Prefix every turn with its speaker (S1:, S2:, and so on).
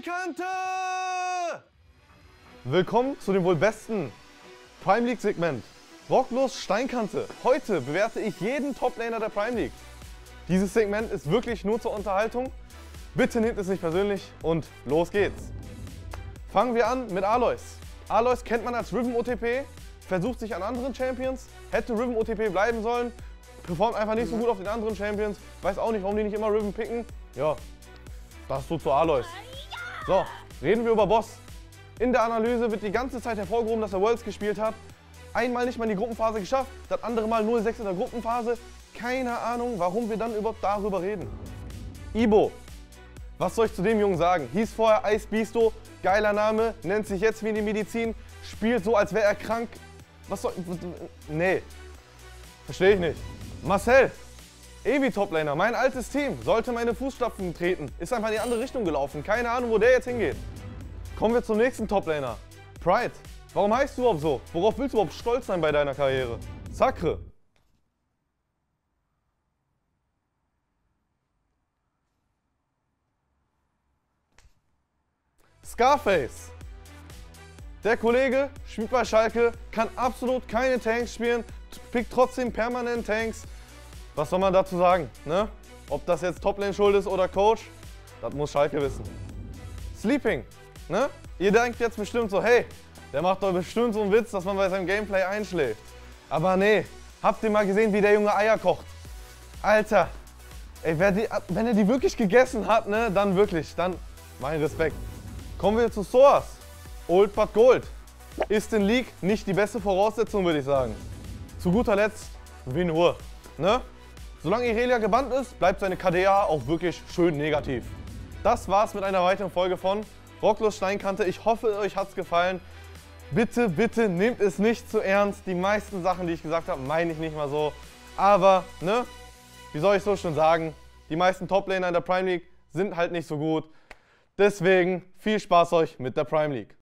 S1: Steinkante! Willkommen zu dem wohl besten Prime League Segment. Rocklos Steinkante. Heute bewerte ich jeden Toplaner der Prime League. Dieses Segment ist wirklich nur zur Unterhaltung. Bitte nehmt es nicht persönlich und los geht's. Fangen wir an mit Alois. Alois kennt man als Riven OTP, versucht sich an anderen Champions, hätte Riven OTP bleiben sollen, performt einfach nicht so gut auf den anderen Champions, weiß auch nicht, warum die nicht immer Riven picken. Ja, das so zu Alois. So, reden wir über Boss. In der Analyse wird die ganze Zeit hervorgehoben, dass er Worlds gespielt hat. Einmal nicht mal in die Gruppenphase geschafft, das andere Mal 0-6 in der Gruppenphase. Keine Ahnung, warum wir dann überhaupt darüber reden. Ibo. Was soll ich zu dem Jungen sagen? Hieß vorher Ice Bisto, geiler Name, nennt sich jetzt wie in die Medizin, spielt so, als wäre er krank. Was soll... Nee. Verstehe ich nicht. Marcel. Evi Toplaner, mein altes Team, sollte meine Fußstapfen treten. Ist einfach in die andere Richtung gelaufen. Keine Ahnung, wo der jetzt hingeht. Kommen wir zum nächsten Toplaner. Pride. Warum heißt du überhaupt so? Worauf willst du überhaupt stolz sein bei deiner Karriere? Sacre. Scarface. Der Kollege spielt bei Schalke, kann absolut keine Tanks spielen, pickt trotzdem permanent Tanks. Was soll man dazu sagen? Ne? Ob das jetzt Toplane schuld ist oder Coach, das muss Schalke wissen. Sleeping. Ne? Ihr denkt jetzt bestimmt so, hey, der macht doch bestimmt so einen Witz, dass man bei seinem Gameplay einschläft. Aber nee, habt ihr mal gesehen, wie der Junge Eier kocht? Alter, ey, wenn er die wirklich gegessen hat, ne, dann wirklich, dann mein Respekt. Kommen wir zu Soas. Old but Gold. Ist in League nicht die beste Voraussetzung, würde ich sagen. Zu guter Letzt, Winur. Ne? Solange Irelia gebannt ist, bleibt seine KDA auch wirklich schön negativ. Das war's mit einer weiteren Folge von Rocklos Steinkante. Ich hoffe, euch hat's gefallen. Bitte, bitte nehmt es nicht zu ernst. Die meisten Sachen, die ich gesagt habe, meine ich nicht mal so. Aber, ne? Wie soll ich so schon sagen? Die meisten Toplaner in der Prime League sind halt nicht so gut. Deswegen viel Spaß euch mit der Prime League.